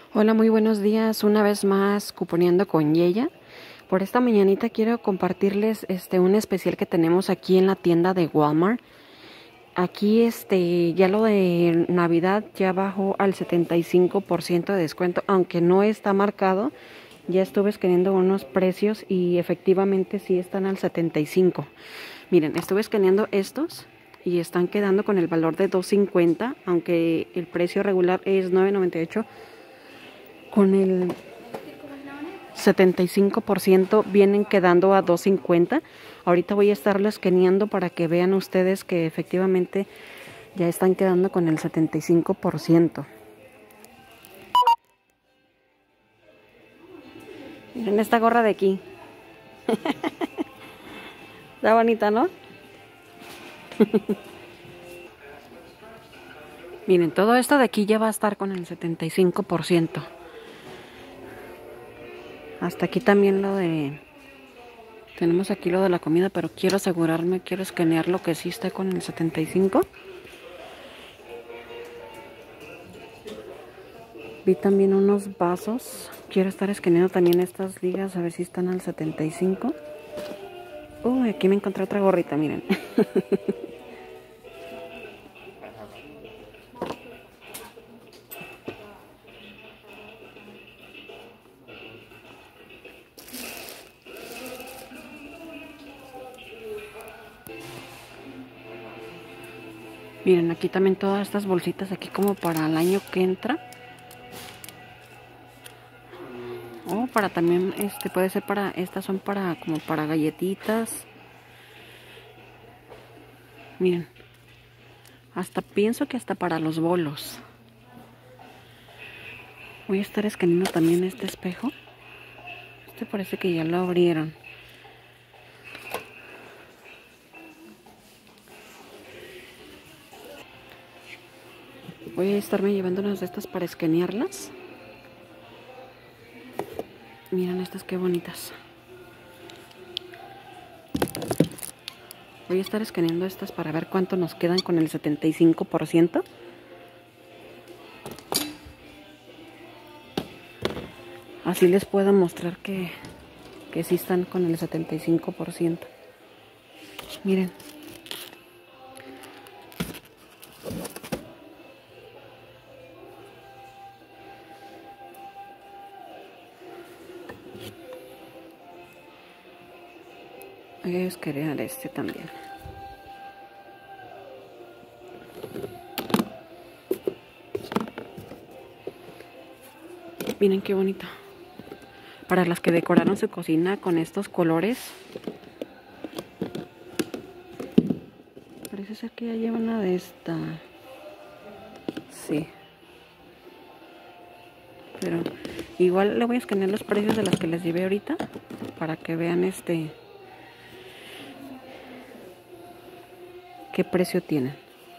Hola, muy buenos días. Una vez más, cuponeando con Yeya. Por esta mañanita quiero compartirles un especial que tenemos aquí en la tienda de Walmart. Aquí ya lo de Navidad ya bajó al 75% de descuento, aunque no está marcado. Ya estuve escaneando unos precios y efectivamente sí están al 75%. Miren, estuve escaneando estos y están quedando con el valor de $2.50, aunque el precio regular es $9.98. Con el 75% vienen quedando a $2.50. Ahorita voy a estarlo escaneando para que vean ustedes que efectivamente ya están quedando con el 75%. Miren esta gorra de aquí. Está bonita, ¿no? Miren, todo esto de aquí ya va a estar con el 75%. Hasta aquí también tenemos aquí lo de la comida, pero quiero asegurarme, quiero escanearlo que sí está con el 75%. Vi también unos vasos. Quiero estar escaneando también estas ligas a ver si están al 75%. Uy, aquí me encontré otra gorrita, miren. Miren, aquí también todas estas bolsitas aquí como para el año que entra. O para también, puede ser para, estas son para, como para galletitas. Miren, pienso que hasta para los bolos. Voy a estar escaneando también este espejo. Parece que ya lo abrieron. Voy a estarme llevando unas de estas para escanearlas. Miren estas qué bonitas. Voy a estar escaneando estas para ver cuánto nos quedan con el 75%. Así les puedo mostrar que sí están con el 75%. Miren. Voy a escanear este también. Miren qué bonito. Para las que decoraron su cocina con estos colores. Parece ser que ya lleva una de esta. Sí. Pero igual le voy a escanear los precios de las que les llevé ahorita. Para que vean qué precio tienen.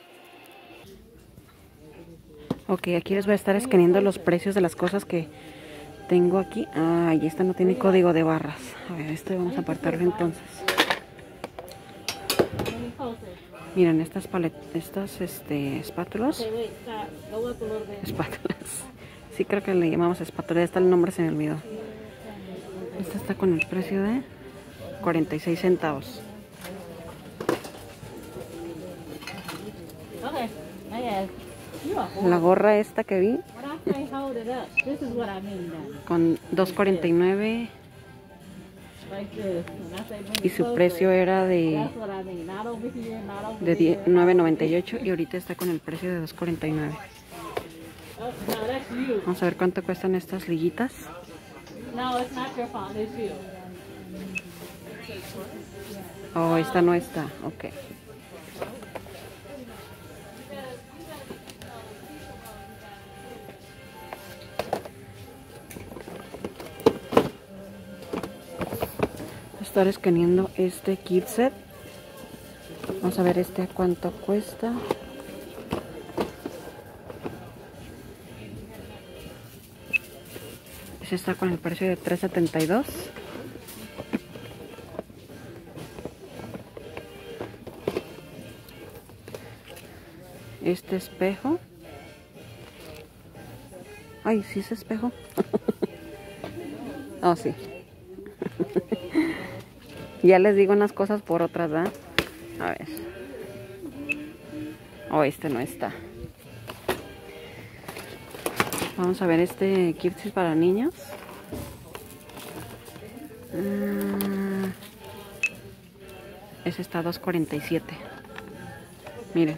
Ok, aquí les voy a estar escaneando los precios de las cosas que tengo aquí. Ay, esta no tiene código de barras. A ver, vamos a apartarlo entonces. Miren, estas espátulas. Espátulas. Sí, creo que le llamamos espátula. Está el nombre, se me olvidó. Esta está con el precio de 46 centavos. La gorra esta que vi con $2.49 y su precio era de $9.98 y ahorita está con el precio de $2.49. Vamos a ver cuánto cuestan estas liguitas. Oh, esta no está. Ok. Estar escaneando este kit set. Vamos a ver a cuánto cuesta. Este está con el precio de $3.72. Este espejo Ay, ¿sí es espejo? Oh, sí. Ya les digo unas cosas por otras, ¿verdad? A ver. Oh, este no está. Vamos a ver este Kipsis para niños. Ese está a $2.47. Miren.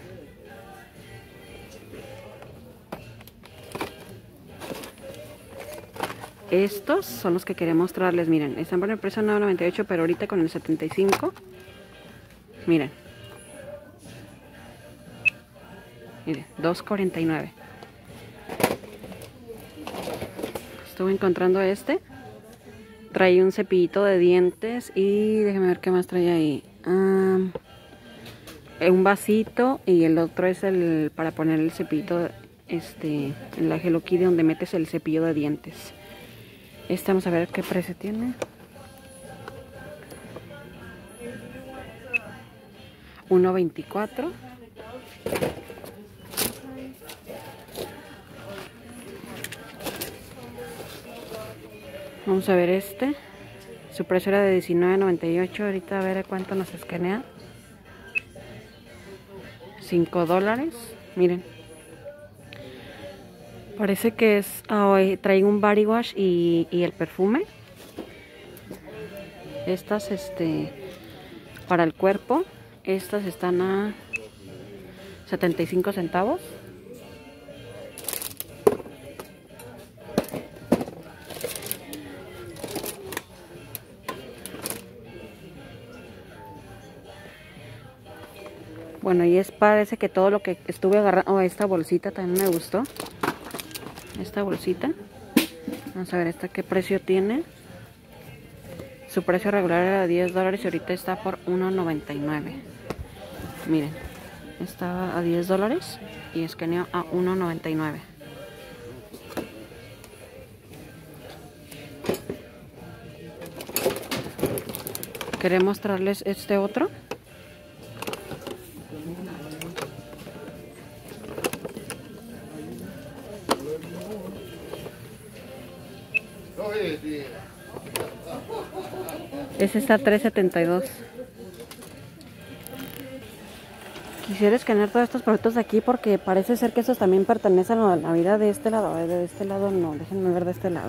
Estos son los que quería mostrarles. Miren, están por el precio de $9.98, pero ahorita con el 75. Miren. Miren, $2.49. Estuve encontrando este. Trae un cepillito de dientes y déjenme ver qué más trae ahí. Un vasito y el otro es el para poner el cepillito en la Hello Kitty donde metes el cepillo de dientes. Vamos a ver qué precio tiene. $1.24. Vamos a ver este. Su precio era de $19.98. Ahorita a ver a cuánto nos escanea. $5. Miren. Parece que es... trae un body wash y el perfume. Estas, para el cuerpo. Estas están a 75 centavos. Bueno, y parece que todo lo que estuve agarrando... Oh, esta bolsita también me gustó. Esta bolsita. Vamos a ver esta qué precio tiene. Su precio regular era de $10 y ahorita está por $1.99. Miren. Estaba a $10 y escaneó a $1.99. Quería mostrarles este otro. Ese está a $3.72. Quisiera escanear todos estos productos de aquí porque parece ser que esos también pertenecen a la Navidad de este lado. De este lado no, déjenme ver de este lado.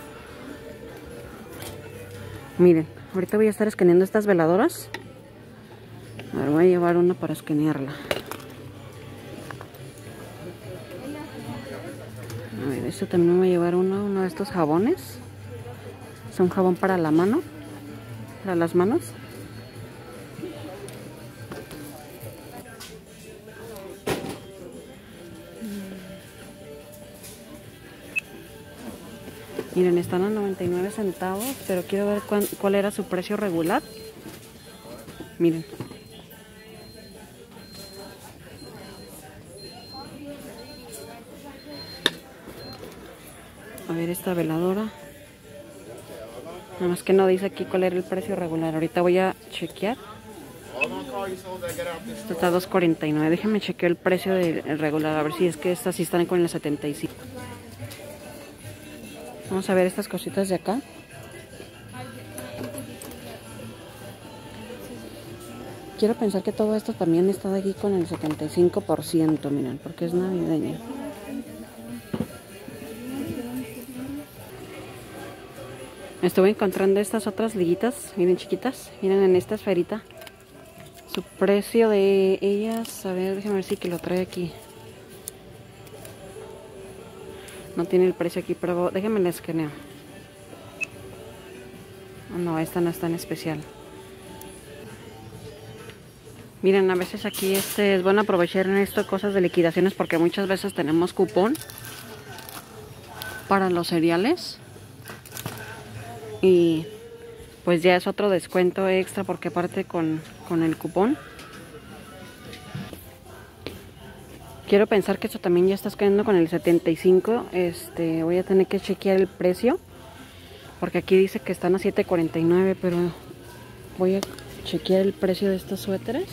Miren, ahorita voy a estar escaneando estas veladoras. A ver, voy a llevar una para escanearla. A ver, este también voy a llevar uno de estos jabones. Es un jabón para la mano, para las manos. Miren, están a 99 centavos, pero quiero ver cuál era su precio regular. Miren. A ver esta veladora. Nada más que no dice aquí cuál era el precio regular. Ahorita voy a chequear. Esto está a $2.49. Déjenme chequear el precio del regular. A ver si es que estas sí están con el 75. Vamos a ver estas cositas de acá. Quiero pensar que todo esto también está de aquí con el 75%, miren, porque es navideño. Estuve encontrando estas otras liguitas, miren chiquitas, miren en esta esferita. Su precio de ellas, a ver, déjenme ver si que lo trae aquí. No tiene el precio aquí, pero déjenme la escaneo. No, esta no es tan especial. Miren, a veces aquí es bueno aprovechar en esto cosas de liquidaciones porque muchas veces tenemos cupón para los cereales. Y pues ya es otro descuento extra porque aparte con el cupón. Quiero pensar que esto también ya está cayendo con el 75. Voy a tener que chequear el precio. Porque aquí dice que están a $7.49, pero voy a chequear el precio de estos suéteres.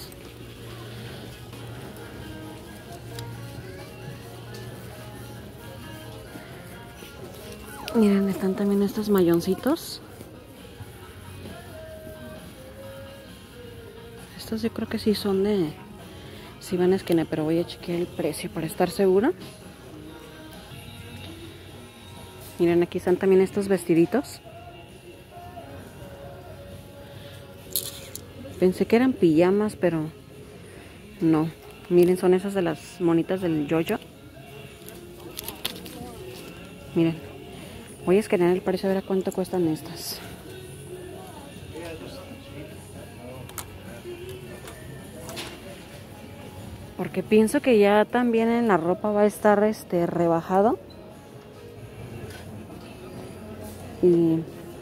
Miren, están también estos mayoncitos. Estos yo creo que sí son de Sivan Skinner, pero voy a chequear el precio para estar segura. Miren, aquí están también estos vestiditos. Pensé que eran pijamas, pero no. Miren, son esas de las monitas del Jojo. Miren, voy a escanear el precio a ver a cuánto cuestan estas. Porque pienso que ya también en la ropa va a estar rebajado. Y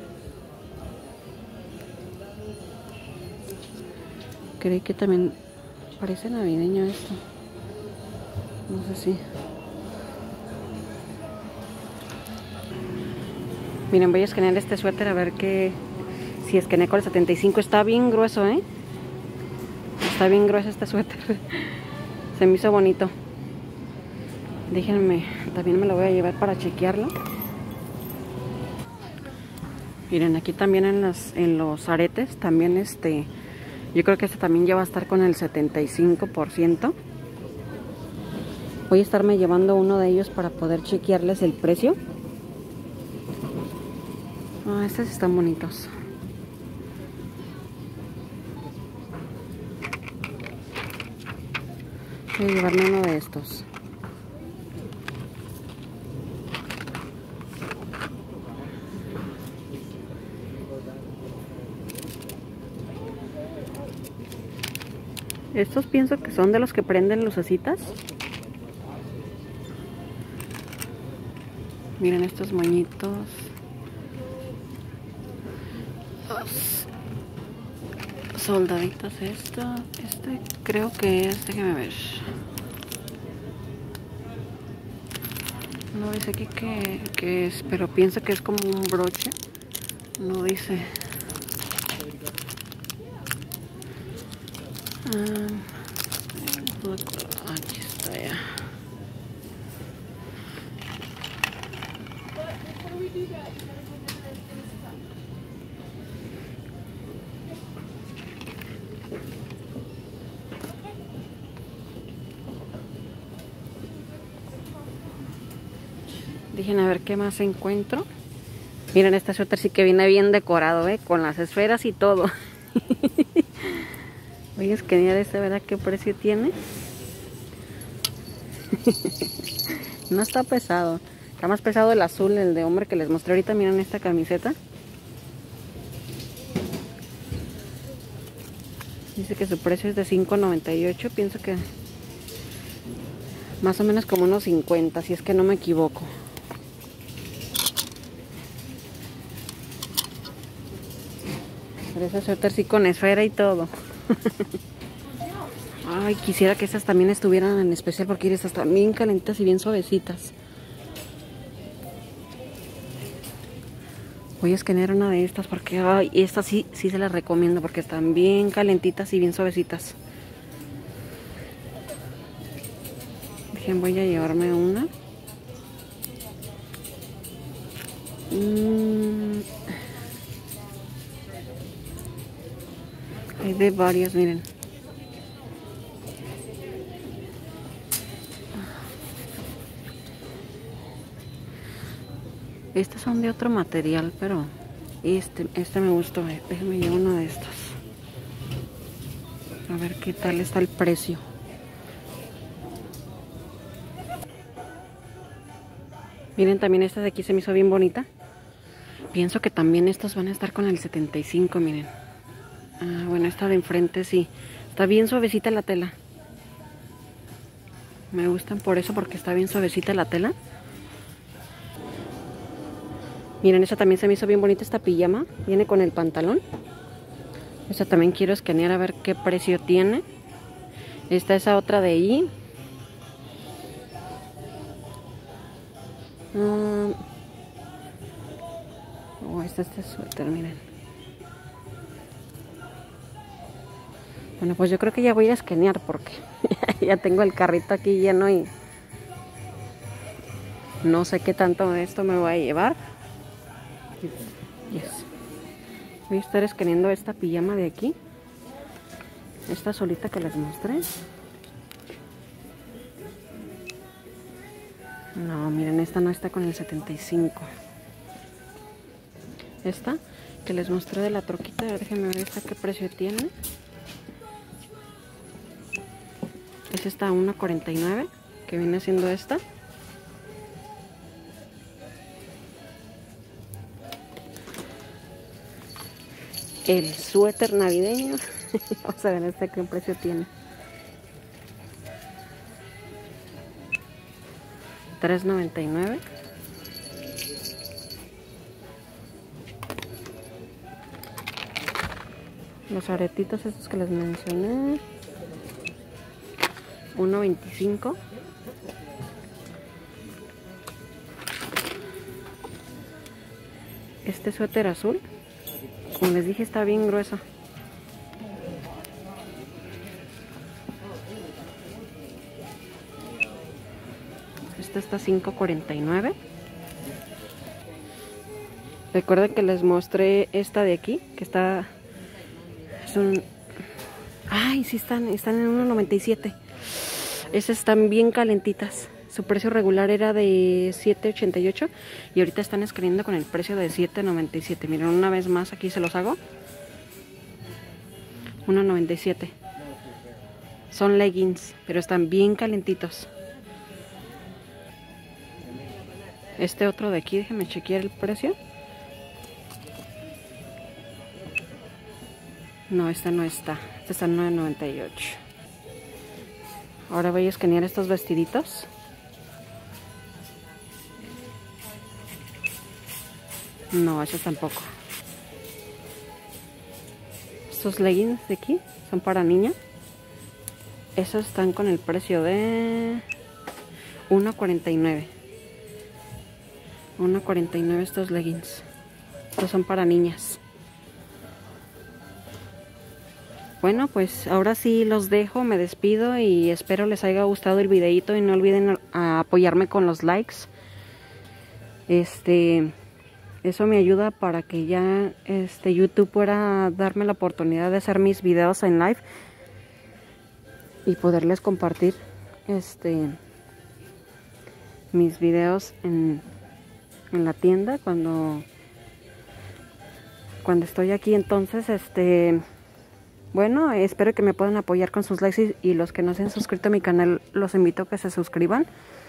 creí que también parece navideño esto. No sé si. Miren, voy a escanear este suéter a ver si escaneé con el 75. Está bien grueso, ¿eh? Está bien grueso este suéter. Se me hizo bonito. Déjenme, también me lo voy a llevar para chequearlo. Miren, aquí también en los aretes, también yo creo que este también ya va a estar con el 75%. Voy a estarme llevando uno de ellos para poder chequearles el precio. Ah, estos están bonitos. Voy a llevarme uno de estos. Estos pienso que son de los que prenden lucecitas. Miren estos moñitos. Soldaditos esto. Este creo que es, déjeme ver. No dice aquí qué es, pero pienso que es como un broche. No dice. Aquí está ya. Dejen a ver qué más encuentro. Miren, este suéter sí que viene bien decorado, con las esferas y todo. Voy a escanear este, ¿verdad? ¿Qué precio tiene? No está pesado. Está más pesado el azul, el de hombre que les mostré ahorita. Miren esta camiseta. Dice que su precio es de $5.98. Pienso que más o menos como unos 50, si es que no me equivoco. Pero ese suéter sí con esfera y todo. Ay, quisiera que estas también estuvieran en especial porque estas están bien calentitas y bien suavecitas. Voy a escanear una de estas porque ay, estas sí se las recomiendo porque están bien calentitas y bien suavecitas. Dejen, voy a llevarme una. Hay de varias, miren. Estos son de otro material, pero este me gustó. Déjenme llevar uno de estos. A ver qué tal está el precio. Miren, también esta de aquí se me hizo bien bonita. Pienso que también estos van a estar con el 75, miren. Ah, bueno, esta de enfrente sí. Está bien suavecita la tela. Me gustan por eso, porque está bien suavecita la tela. Miren, esta también se me hizo bien bonita, esta pijama. Viene con el pantalón. Esta también quiero escanear a ver qué precio tiene. Esta es otra de ahí. Este suéter, miren. Bueno, pues yo creo que ya voy a escanear porque ya tengo el carrito aquí lleno y no sé qué tanto de esto me voy a llevar. Yes. Voy a estar escaneando esta pijama de aquí. Esta solita que les mostré. No, miren, esta no está con el 75. Esta que les mostré de la troquita, a ver, déjenme ver esta qué precio tiene. Es esta 1.49, que viene siendo esta. El suéter navideño. Vamos a ver este qué precio tiene. $3.99. Los aretitos estos que les mencioné, 1.25. Este suéter azul, como les dije, está bien grueso. Este está $5.49. Recuerden que les mostré esta de aquí, que está... Son... Ay, sí están en 1.97. Esas están bien calentitas. Su precio regular era de $7.88 y ahorita están escribiendo con el precio de $7.97. Miren, una vez más aquí se los hago. $1.97. Son leggings, pero están bien calentitos. Este otro de aquí, déjenme chequear el precio. No, esta no está. Esta está en $9.98. Ahora voy a escanear estos vestiditos. No, esos tampoco. Estos leggings de aquí son para niña. Esos están con el precio de $1.49. $1.49 estos leggings. Estos son para niñas. Bueno, pues ahora sí los dejo, me despido y espero les haya gustado el videito y no olviden apoyarme con los likes. Eso me ayuda para que ya YouTube pueda darme la oportunidad de hacer mis videos en live y poderles compartir mis videos en la tienda cuando estoy aquí. Entonces, bueno, espero que me puedan apoyar con sus likes y los que no se han suscrito a mi canal los invito a que se suscriban.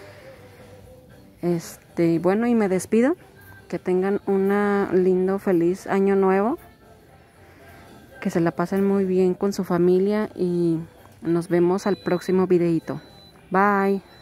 Bueno, y me despido. Que tengan un lindo, feliz año nuevo. Que se la pasen muy bien con su familia y nos vemos al próximo videito. Bye.